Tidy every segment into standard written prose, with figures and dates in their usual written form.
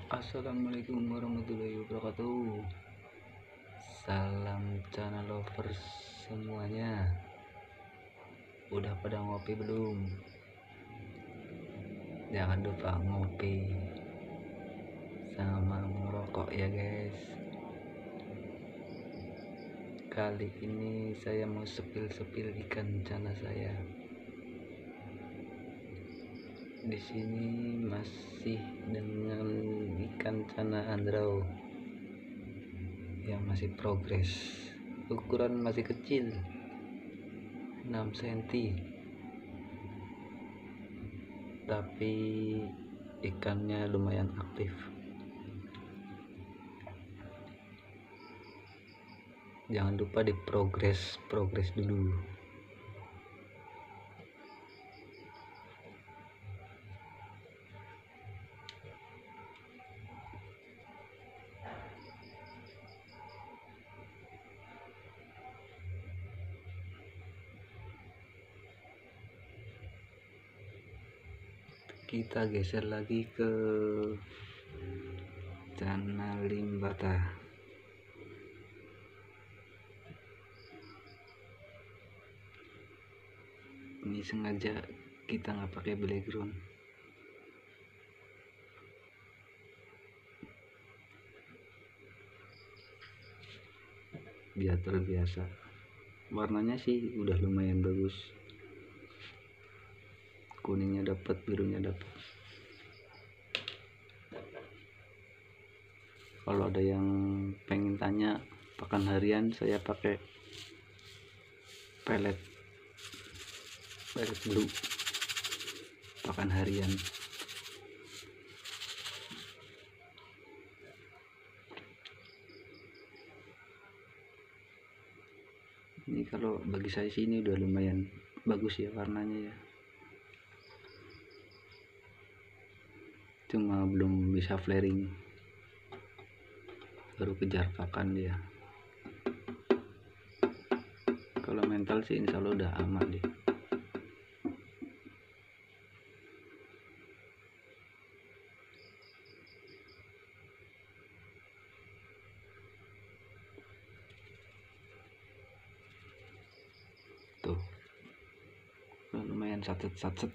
Assalamualaikum warahmatullahi wabarakatuh. Salam channel lovers semuanya. Udah pada ngopi belum? Jangan lupa ngopi sama merokok ya guys. Kali ini saya mau sepil ikan cana saya. Di sini masih dengan ikan cana andrau yang masih progres, ukuran masih kecil 6 cm, tapi ikannya lumayan aktif. Jangan lupa di progres dulu. Kita geser lagi ke cana limbata. Ini sengaja kita nggak pakai background biar terbiasa. Warnanya sih udah lumayan bagus, kuningnya dapat, birunya dapat. Kalau ada yang pengen tanya pakan harian, saya pakai pellet blue pakan harian. Ini kalau bagi saya sih ini udah lumayan bagus ya warnanya ya, cuma belum bisa flaring, baru kejar pakan dia. Kalau mental sih insya Allah udah aman deh. Tuh lumayan sacet.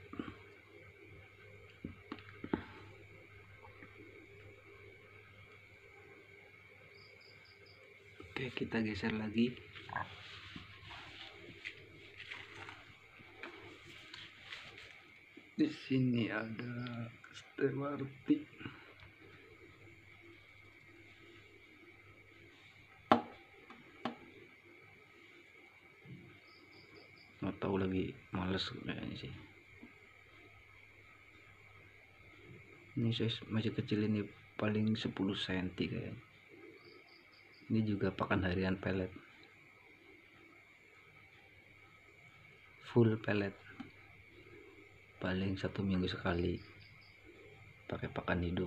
Oke, kita geser lagi. Di sini ada stewarti. Nggak tahu lagi, males kayaknya sih. Ini size masih kecil, ini paling 10 cm kayaknya. Ini juga pakan harian pellet, full pellet, paling 1 minggu sekali pakai pakan hidup.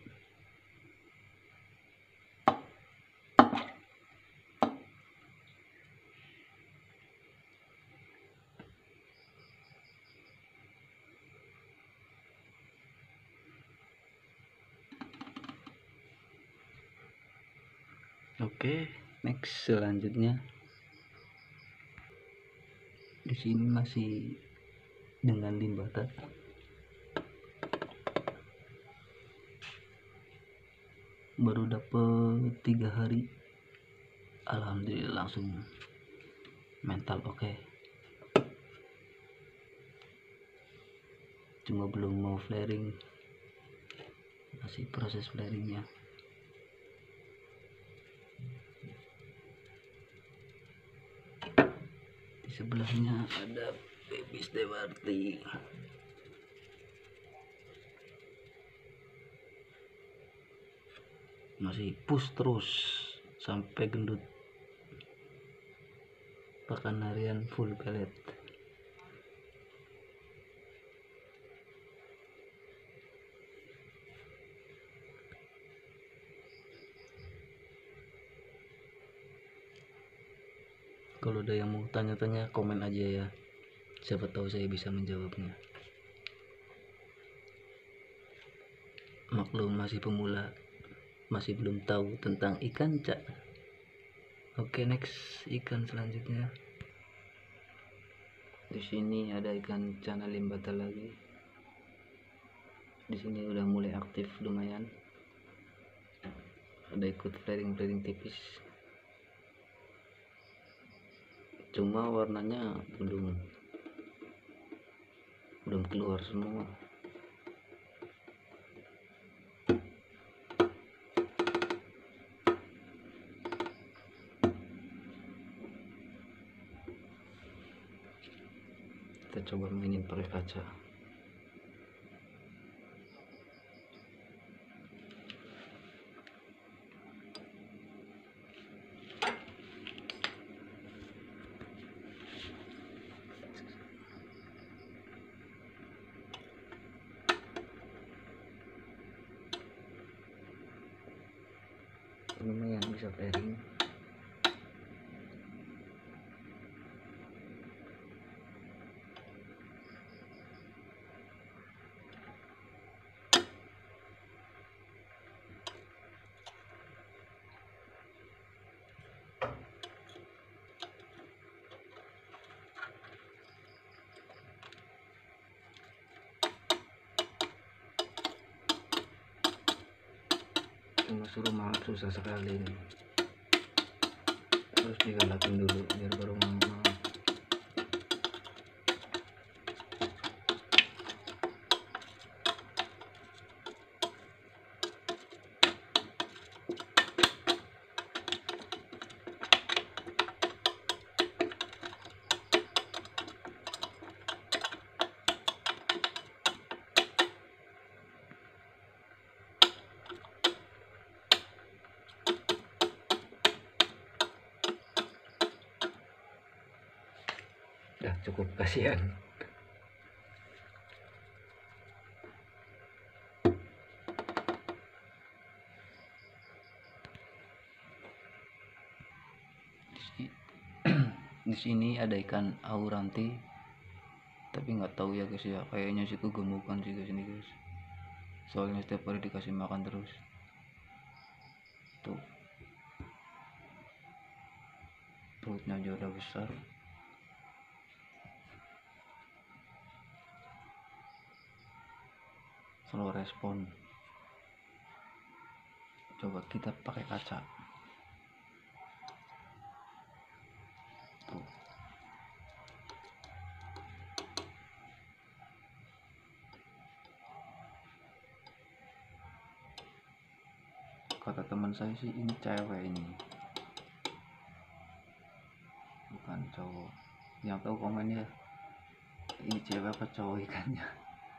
Oke, next selanjutnya. Di sini masih dengan limbata. Baru dapet 3 hari, alhamdulillah langsung mental oke. Cuma belum mau flaring, masih proses flaringnya. Di sebelahnya ada baby stewarti. Masih push terus sampai gendut, pakan harian full pellet. Kalau ada yang mau tanya-tanya, komen aja ya, siapa tahu saya bisa menjawabnya. maklum masih pemula, masih belum tahu tentang ikan cak. Oke, next ikan selanjutnya. Di sini ada ikan cana limbata lagi. Di sini udah mulai aktif lumayan. Ada ikut flaring tipis. Cuma warnanya belum keluar semua. Kita coba mainin pakai kaca. Lumayan bisa pairing. Cuma suruh malah susah sekali ini. Terus digalakin dulu biar baru mau. Udah cukup, kasihan. Di sini ada ikan auranti, tapi nggak tahu ya guys ya, kayaknya sih kegemukan sih guys ini guys. Soalnya setiap hari dikasih makan terus. Tuh, perutnya aja udah besar. Slow respon. Coba kita pakai kaca. Tuh. Kata teman saya sih ini cewek ini, bukan cowok. Yang tahu komen ya, ini cewek apa cowok ikannya.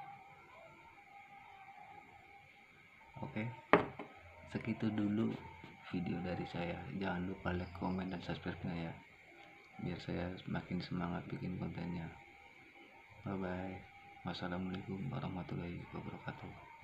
Oke, segitu dulu video dari saya. Jangan lupa like, komen, dan subscribe-nya ya, biar saya semakin semangat bikin kontennya. Bye bye. Wassalamualaikum warahmatullahi wabarakatuh.